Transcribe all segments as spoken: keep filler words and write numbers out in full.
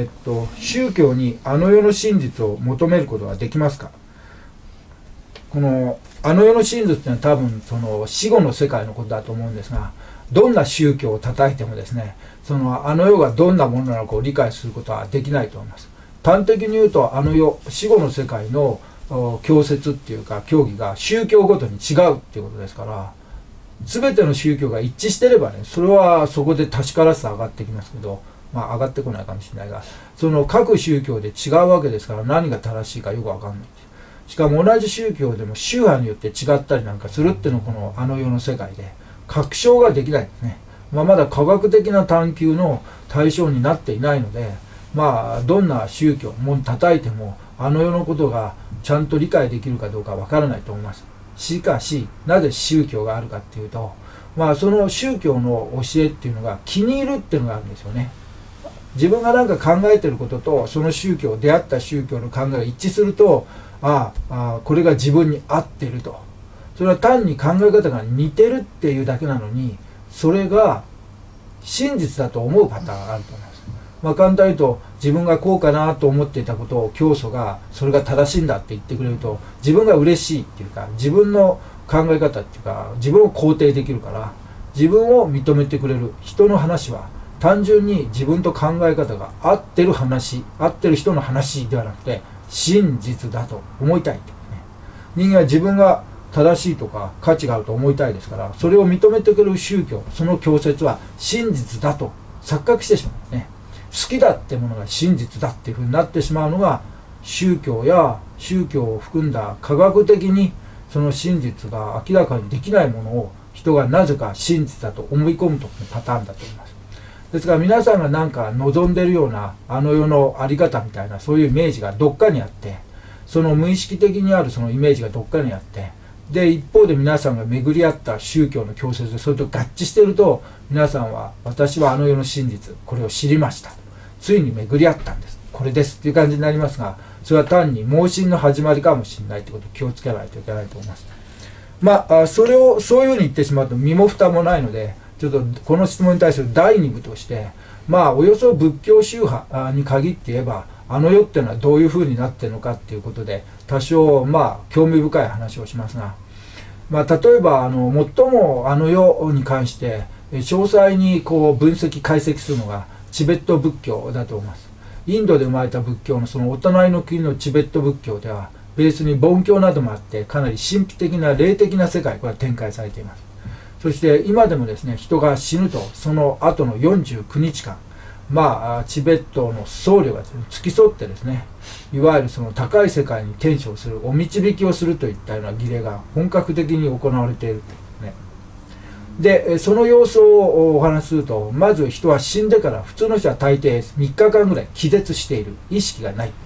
っと宗教にあの世の真実を求めることはできますか。このあの世の真実っていうのは多分その死後の世界のことだと思うんですが、どんな宗教を叩いてもですね、そのあの世がどんなものなのかを理解することはできないと思います。端的に言うと、あの世死後の世界の教説っていうか教義が宗教ごとに違うっていうことですから、全ての宗教が一致してればね、それはそこで確からしさ上がってきますけど、まあ上がってこないかもしれないが、その各宗教で違うわけですから、何が正しいかよくわかんない。しかも同じ宗教でも宗派によって違ったりなんかするっていうのがこのあの世の世界で、確証ができないんですね。まあ、まだ科学的な探求の対象になっていないので、まあどんな宗教も叩いてもあの世のことがちゃんと理解できるかどうかわからないと思います。しかしなぜ宗教があるかっていうと、まあその宗教の教えっていうのが気に入るっていうのがあるんですよね。自分が何か考えてることとその宗教、出会った宗教の考えが一致すると、ああこれが自分に合ってると。それは単に考え方が似てるっていうだけなのに、それが真実だと思うパターンがあると思います。まあ簡単に言うと、自分がこうかなと思っていたことを教祖がそれが正しいんだって言ってくれると、自分が嬉しいっていうか、自分の考え方っていうか自分を肯定できるから、自分を認めてくれる人の話は単純に自分と考え方が合ってる話、合ってる人の話ではなくて真実だと思いたいってことね。人間は自分が正しいとか価値があると思いたいですから、それを認めてくれる宗教、その教説は真実だと錯覚してしまうんですね。好きだってものが真実だっていうふうになってしまうのが、宗教や宗教を含んだ科学的にその真実が明らかにできないものを人がなぜか真実だと思い込むというパターンだと思います。ですから皆さんがなんか望んでるようなあの世のあり方みたいな、そういうイメージがどっかにあって、その無意識的にあるそのイメージがどっかにあって、で一方で皆さんが巡り合った宗教の教説でそれと合致していると、皆さんは私はあの世の真実、これを知りました、ついに巡り合ったんです、これですっていう感じになりますが、それは単に盲信の始まりかもしれないということを気をつけないといけないと思います。まあそれをそういうふうに言ってしまうと身も蓋もないので、ちょっとこの質問に対するだいに部として、まあおよそ仏教宗派に限って言えば、あの世っていうのはどういうふうになってるのかっていうことで多少まあ興味深い話をしますが、まあ、例えばあの最もあの世に関して詳細にこう分析解析するのがチベット仏教だと思います。インドで生まれた仏教のそのお隣の国のチベット仏教ではベースに梵教などもあって、かなり神秘的な霊的な世界、これは展開されています。そして今でもですね、人が死ぬとその後のよんじゅうくにちかん、まあチベットの僧侶がですね、付き添ってですね、いわゆるその高い世界に転生する、お導きをするといったような儀礼が本格的に行われているとね。でその様子をお話しすると、まず人は死んでから普通の人は大抵みっかかんぐらい気絶している、意識がないです。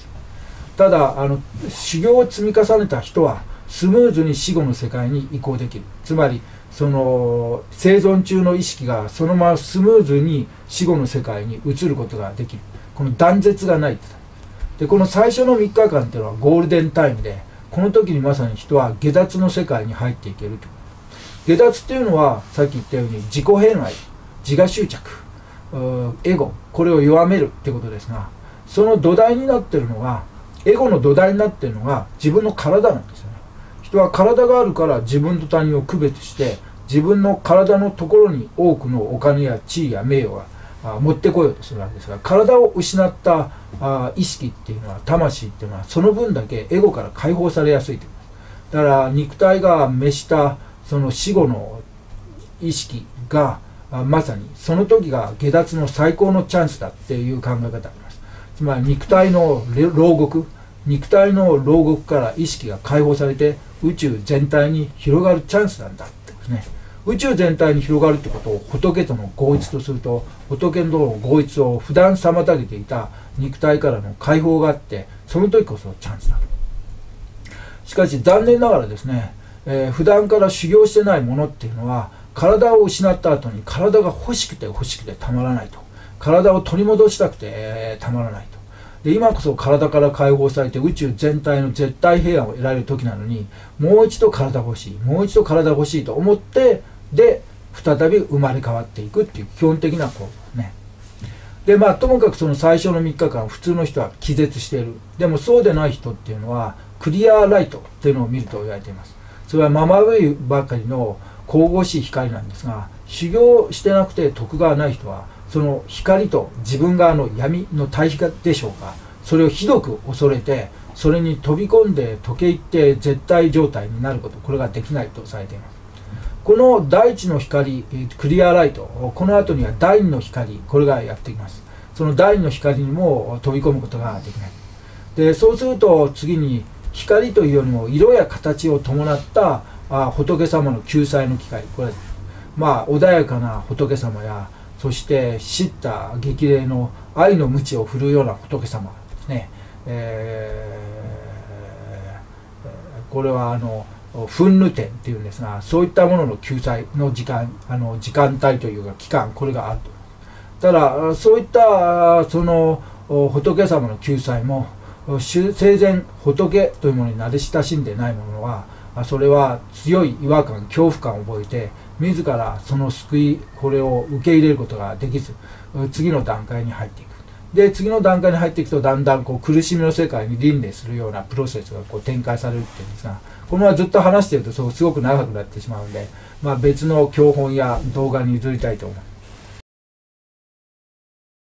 ただあの修行を積み重ねた人はスムーズに死後の世界に移行できる。つまりその生存中の意識がそのままスムーズに死後の世界に移ることができる。この断絶がないで、この最初のみっかかんっていうのはゴールデンタイムで、この時にまさに人は下脱の世界に入っていけると。下脱っていうのはさっき言ったように自己偏愛、自我執着、エゴ、これを弱めるってことですが、その土台になってるのが、エゴの土台になってるのが自分の体なんですよね。人は体があるから自分と他人を区別して、自分の体のところに多くのお金や地位や名誉が持ってこようとするわけですが、体を失ったあ意識っていうのは、魂っていうのはその分だけエゴから解放されやすいということだから、肉体が召したその死後の意識がまさにその時が下脱の最高のチャンスだっていう考え方があります。つまり肉体の牢獄、肉体の牢獄から意識が解放されて宇宙全体に広がるチャンスなんだってことですね。宇宙全体に広がるってことを仏との合一とすると、仏との合一を普段妨げていた肉体からの解放があって、その時こそチャンスだ。しかし残念ながらですね、えー、普段から修行してないものっていうのは、体を失った後に体が欲しくて欲しくてたまらないと、体を取り戻したくて、えー、たまらないと。で今こそ体から解放されて宇宙全体の絶対平安を得られる時なのに、もう一度体欲しい、もう一度体欲しいと思って、で再び生まれ変わっていくっていう基本的な構造ですね。 でまあともかくその最初のみっかかん普通の人は気絶している。でもそうでない人っていうのはクリアライトっていうのを見ると言われています。それはままぶいばかりの神々しい光なんですが、修行してなくて徳がない人はその光と自分側の闇の対比でしょうか、それをひどく恐れてそれに飛び込んで溶け入って絶対状態になること、これができないとされています。この第一の光クリアライト、この後には第二の光、これがやってきます。その第二の光にも飛び込むことができない。でそうすると次に光というよりも色や形を伴ったあ仏様の救済の機会、これまあ穏やかな仏様や、そして叱咤激励の愛の鞭を振るうような仏様ですね、えー、これはあの憤怒点っていうんですが、そういったものの救済の時間あの時間帯というか期間、これがあると。ただそういったその仏様の救済も生前仏というものに慣れ親しんでないものは、それは強い違和感恐怖感を覚えて自らその救いこれを受け入れることができず、次の段階に入っていく。で次の段階に入っていくとだんだんこう苦しみの世界に輪廻するようなプロセスがこう展開されるっていうんですが、このままずっと話しているとそうすごく長くなってしまうので、まあ、別の教本や動画に譲りたいと思います。